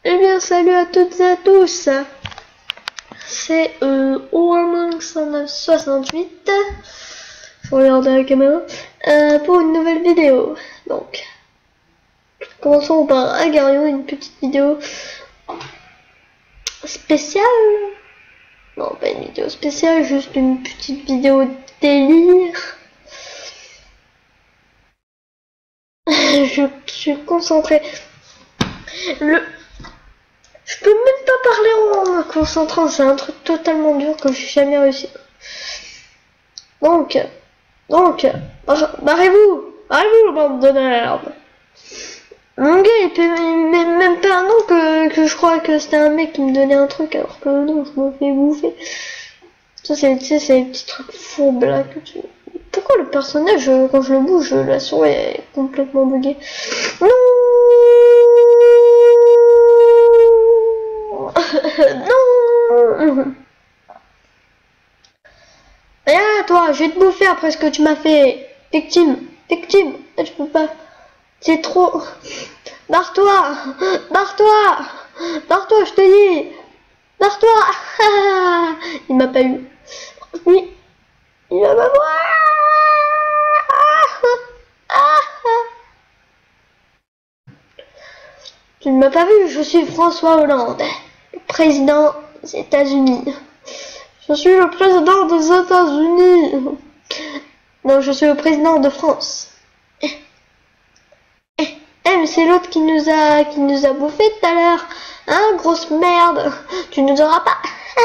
Eh bien, salut à toutes et à tous. C'est Warming 168. Je regarde la caméra. Pour une nouvelle vidéo. Donc, commençons par Agario, une petite vidéo spéciale. Non, pas une vidéo spéciale, juste une petite vidéo délire. Je suis concentré. Je peux même pas parler en me concentrant, c'est un truc totalement dur que j'ai jamais réussi. Donc, barrez-vous, bande de merde. Mon gars, il met même pas un nom que je crois que c'était un mec qui me donnait un truc, alors que non, je me fais bouffer. Ça, c'est les petits trucs fourbes là que tu... Pourquoi le personnage, quand je le bouge, la souris est complètement buggée? Non. Non. Viens toi, je vais te bouffer après ce que tu m'as fait. Victime, je peux pas. C'est trop. Barre-toi, je te dis. Barre-toi. Il m'a pas eu. Oui, il va m'avoir. Tu ne m'as pas vu, je suis François Hollande, président des États-Unis. Je suis le président des États-Unis. Non, je suis le président de France. Mais c'est l'autre qui nous a bouffé tout à l'heure. Hein, grosse merde. Tu nous auras pas.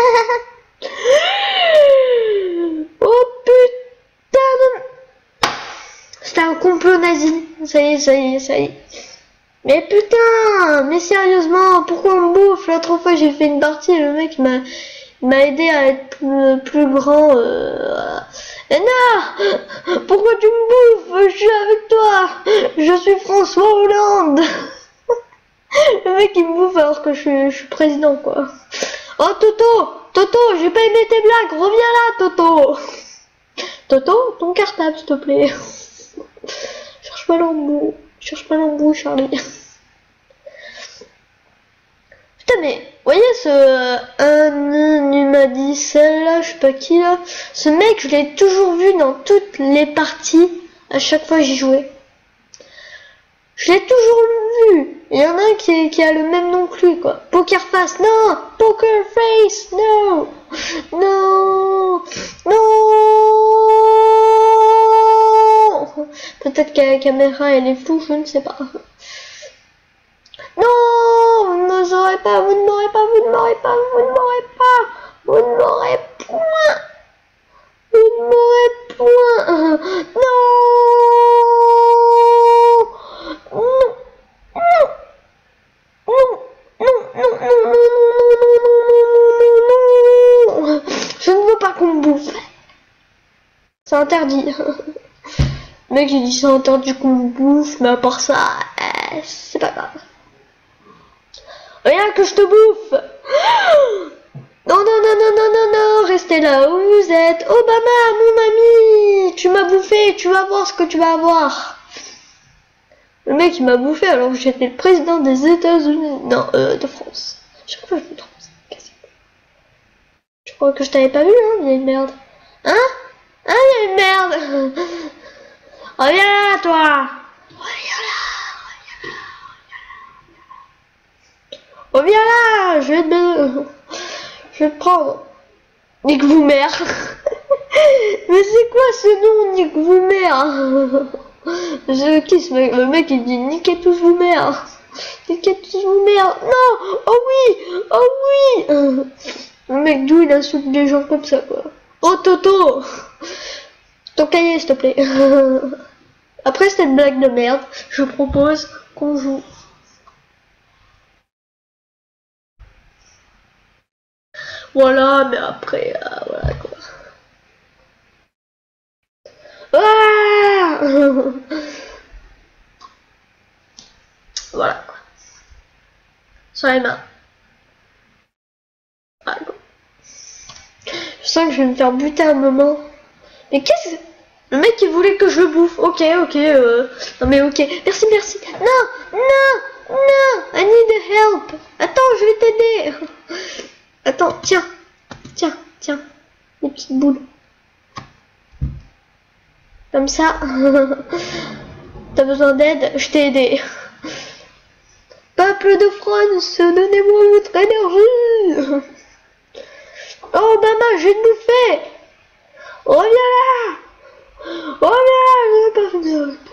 Oh putain de... C'était un complot nazi. Ça y est. Mais putain, mais sérieusement, pourquoi on me bouffe? L'autre fois j'ai fait une partie, le mec m'a aidé à être plus grand. Et non, pourquoi tu me bouffes? Je suis avec toi. Je suis François Hollande. Le mec il me bouffe alors que je suis président quoi. Oh Toto, j'ai pas aimé tes blagues. Reviens là Toto, ton cartable s'il te plaît. Cherche pas l'embout, Charlie. Putain, mais, vous voyez il m'a dit celle-là, je sais pas qui là. Ce mec, je l'ai toujours vu dans toutes les parties, à chaque fois que j'y jouais. Je l'ai toujours vu. Il y en a un qui a le même nom que lui, quoi. Poker Face, non. Poker Face, non. Peut-être que la caméra, elle est floue, je ne sais pas. Non, vous ne m'aurez pas. Non. Je ne veux pas qu'on me bouffe. C'est interdit. Le mec il dit c'est interdit qu'on me bouffe, mais à part ça, c'est pas grave. Rien que je te bouffe. Non, restez là où vous êtes. Obama, mon ami, tu m'as bouffé, tu vas voir ce que tu vas avoir. Le mec il m'a bouffé alors que j'étais le président des États-Unis. Non, de France. Chaque fois je me trompe. Je crois que je t'avais pas vu, hein, il y a une merde. Hein, il y a une merde. Reviens là, toi. Reviens là, je vais te prendre. Nique vous mère. Mais c'est quoi ce nom, nique vous mère? Je kiffe ce mec. Le mec il dit niquez tous vous mère. Non. Oh oui. Le mec d'où il insulte les gens comme ça quoi. Oh Toto, ton cahier s'il te plaît. Après cette blague de merde, je propose qu'on joue. Voilà, mais après, voilà quoi. Ah voilà quoi. Sur les mains. Voilà, quoi. Je sens que je vais me faire buter un moment. Mais qu'est-ce que... Le mec il voulait que je le bouffe. Ok. Non mais ok. Merci. Non. I need help. Attends. Attends, tiens. Tiens, tiens. Les petites boules. Comme ça. T'as besoin d'aide? Je t'ai aidé. Peuple de France, donnez-moi votre énergie. Oh, Obama, je vais te bouffer. Reviens là. Reviens là, je vais pas finir avec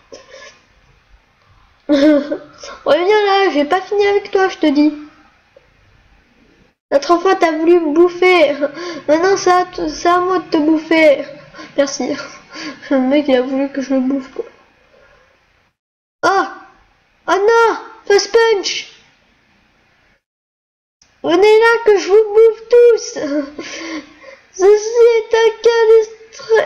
toi. Reviens là, je vais pas finir avec toi, je te dis. L'autre fois, t'as voulu me bouffer. Maintenant, c'est à moi de te bouffer. Merci. Le mec, il a voulu que je le bouffe, quoi. Oh! Oh non! Fast punch! Venez là que je vous bouffe tous! Ceci est un cas d'extrait.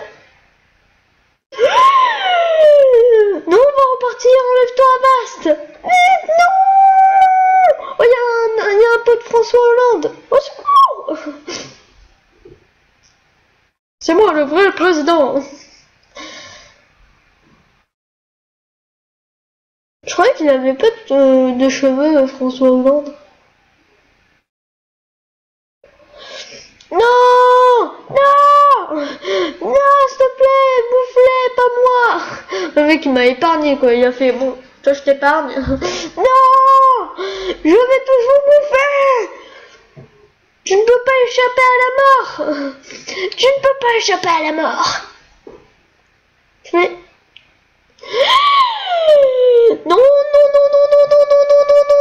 Non, on va repartir, enlève-toi à Bast! Non! Oh, il y a un peu de François Hollande! Au secours! C'est moi le vrai président! Je croyais qu'il avait pas de cheveux, François Hollande. Non! Non! Non, s'il te plaît, bouffe-les, pas moi! Le mec, il m'a épargné, quoi. Il a fait, bon, toi, je t'épargne. Non! Je vais toujours bouffer! Tu ne peux pas échapper à la mort! Tu ne peux pas échapper à la mort! Mais... Non, non, non, non, non, non, non, non, non, non, non,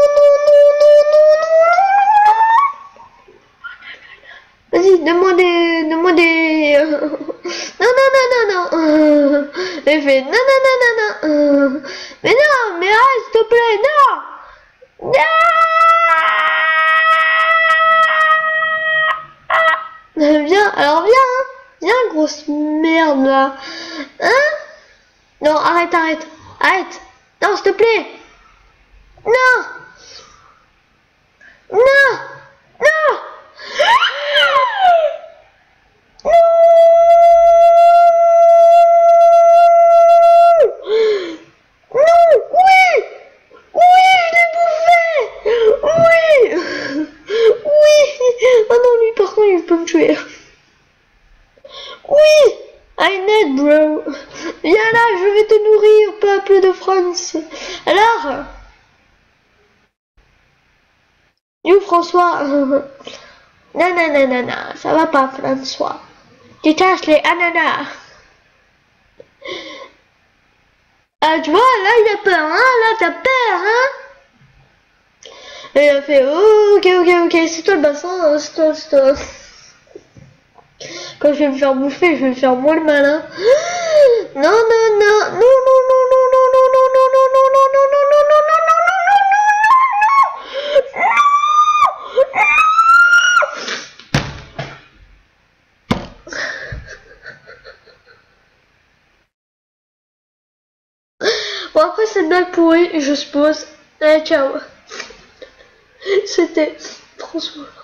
non, non, non, non, non. Vas-y, donne-moi des... Non, non, non, non, non. Elle fait non, non, non, non, non. Mais non, mais arrête, s'il te plaît, non. Non. Viens, alors viens, hein. Viens, grosse merde, là. Hein? Non, arrête, arrête. Arrête. Non, s'il te plaît. Non. Non. Non. Il peut me tuer. Oui, I need, bro. Viens là, je vais te nourrir, peuple de France. Alors, you François. Non, non, non, non, non, ça va pas, François. Tu casses les ananas. Ah, tu vois, là, il a peur, hein. Là, t'as peur, hein. Et il a fait, oh, ok, ok, ok, c'est toi le bassin, c'est toi, c'est toi. Quand je vais me faire bouffer, je vais me faire moi le malin. Non, non, non, non, non, non, non, non, non, non, non, non, non, non, non, non, non, non, non, non. Bon, après cette blague pourrie, je suppose. Allez, ciao. C'était François.